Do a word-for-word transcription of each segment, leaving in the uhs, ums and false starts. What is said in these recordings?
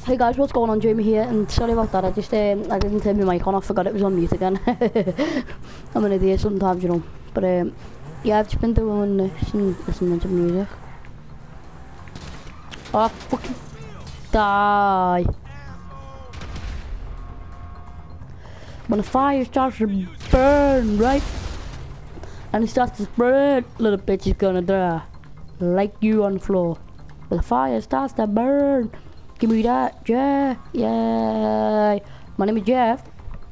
Hey guys, what's going on? Jamie here, and sorry about that. I just um, I didn't turn my mic on. I forgot it was on mute again. I'm an idiot sometimes, you know. But um, yeah, I've just been doing this and listening to music. Oh, fucking die! When the fire starts to burn, right? And it starts to spread, little bitch is gonna die, like you on the floor. When the fire starts to burn. Give me that, Jeff. Yay. My name is Jeff.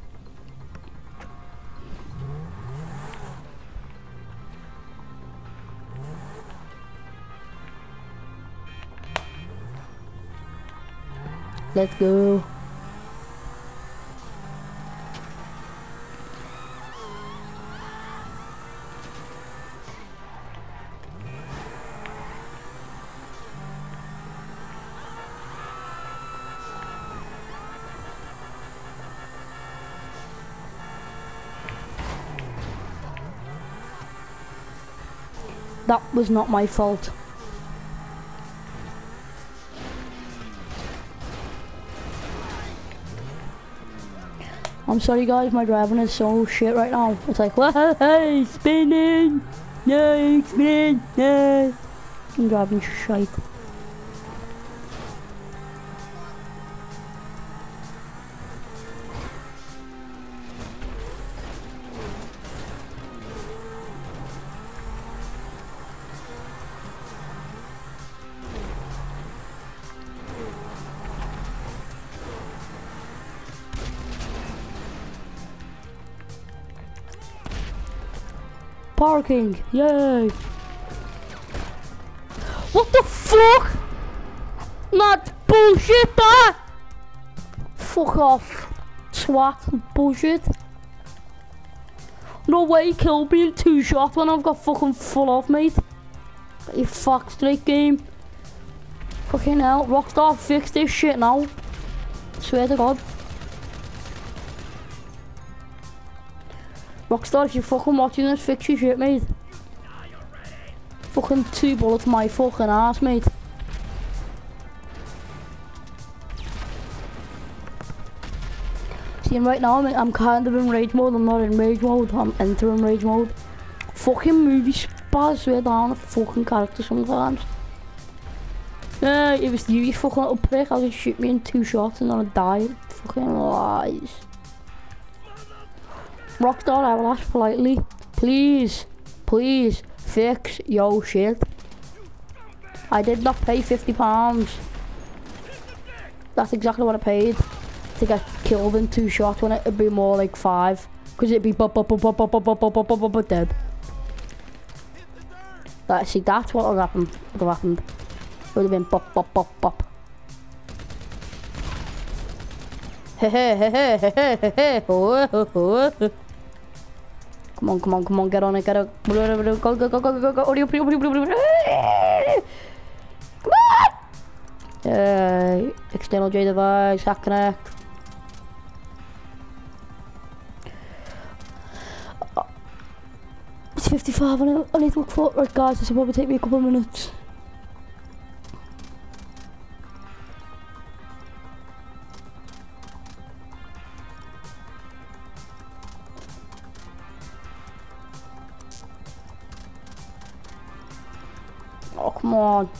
Let's go. That was not my fault. I'm sorry guys, my driving is so shit right now. It's like, whoa, hey, spinning! No, spinning! No! I'm driving shite. Parking, yay! What the fuck? Not bullshit, that! Fuck off, swat, bullshit. No way you killed me in two shots when I've got fucking full off, mate. You fuck straight game. Fucking hell, Rockstar, fix this shit now. Swear to God. Rockstar, if you're fucking watching this, fix your shit, mate. Fucking two bullets my fucking ass, mate. See, right now, I'm, I'm kind of in rage mode. I'm not in rage mode, I'm entering rage mode. Fucking movie spaz, swear down a fucking character sometimes. Yeah, it was you, you fucking little prick. I was shoot me in two shots and then I died. Fucking lies. Rockstar, I will ask politely, please, please fix your shit. I did not pay fifty pounds. That's exactly what I paid to get killed in two shots when it'd be more like five. Because it'd be bop bop bop bop bop bop bop bop bop bop dead. That, see, that's what would happen. Would have happened. It would have been bop bop bop bop. Hey hey hey hey hey hey hey. Come on, come on, come on, get on it, get it. Go, go, go, go, go, go, go. Come on! Uh, external J device, hack connect. It's fifty-five, I need to look for it. Right, guys, this will probably take me a couple of minutes. Oh, come on.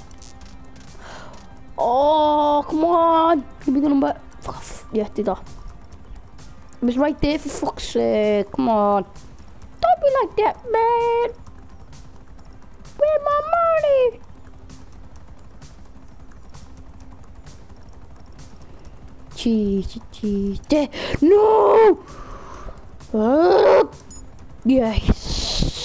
Oh, come on. Give me the number. Fuck off. Yeah, did that. It was right there, for fuck's sake. Come on. Don't be like that, man. Where's my money? Jeez, jeez. There. No! Uh, yes.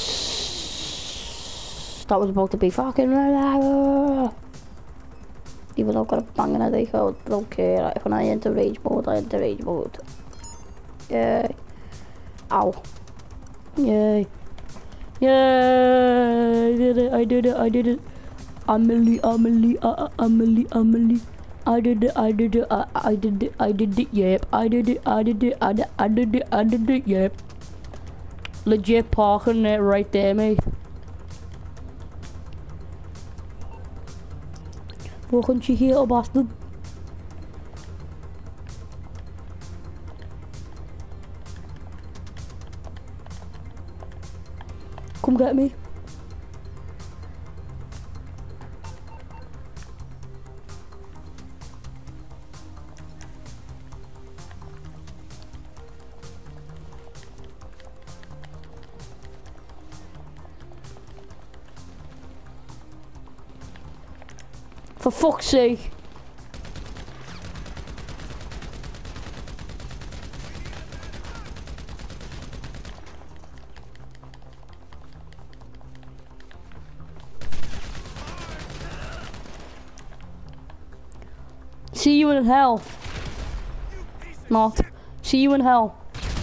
That was about to be fucking even though I've got a bang in a day, I don't care. Like, when I enter rage mode, I enter rage mode. Yay. Ow. Yay. Yay. I did it, I did it, I did it. Amelie, Amelie, uh, Amelie, Amelie. I did it, I did it, I, I did it, I did it, yep. I did it, I did it, I did, I did it, I did it, yep. Legit parking it right there, mate. Fucking cheeky little bastard. Come get me. For fuck's sake. See you in hell. Not. See you in hell.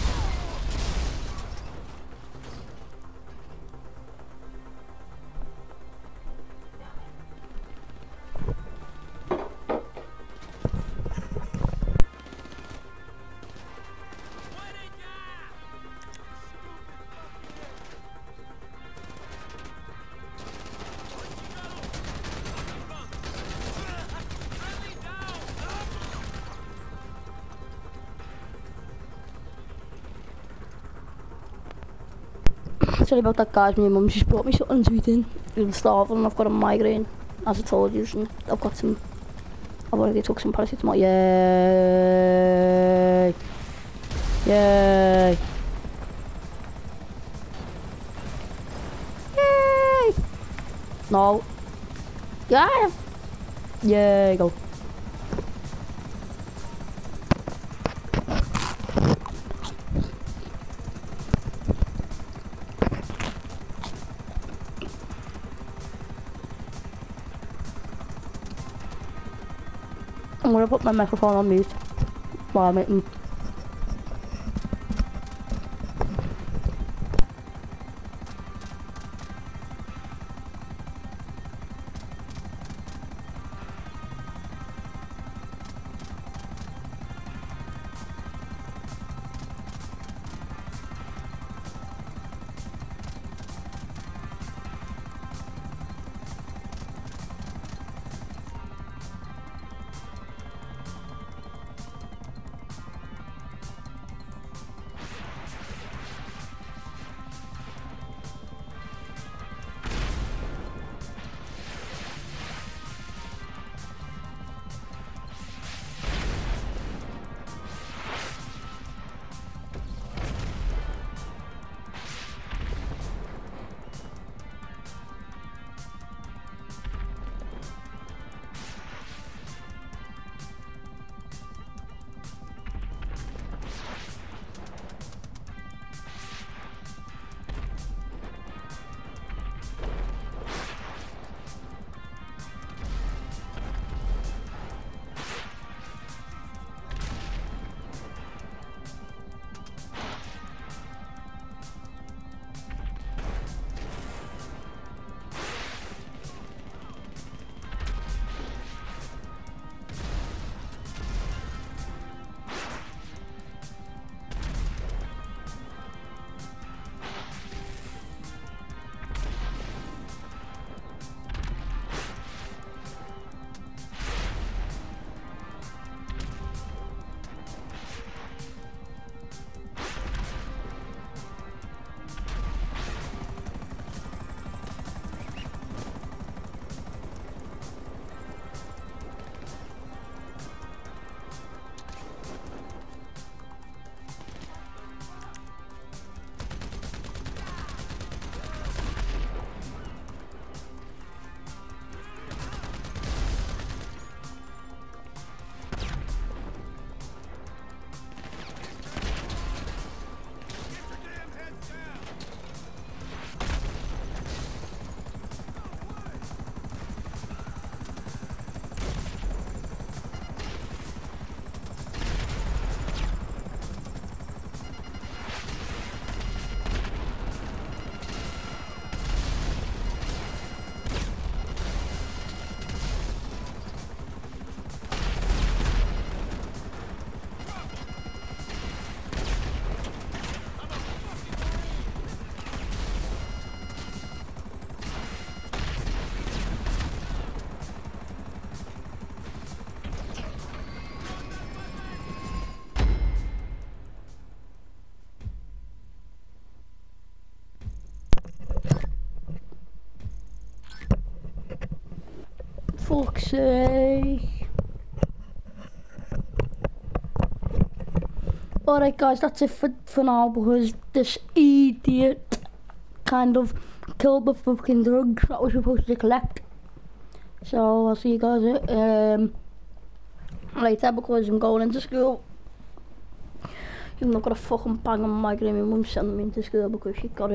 Sorry about that, guys. My mum just brought me something to eat in. I'm starving and I've got a migraine, as I told you. And I've got some. I've already took some paracetamol. Yay! Yay! Yay! No. Yeah! Yay! Go. I'm gonna put my microphone on mute while I'm eating. fuck's sake. Alright guys, that's it for, for now because this idiot kind of killed the fucking drugs that we're supposed to collect. So I'll see you guys um, later because I'm going into school. Even though I've got a fucking bang on my migraine, my mum sent me into school because she got it.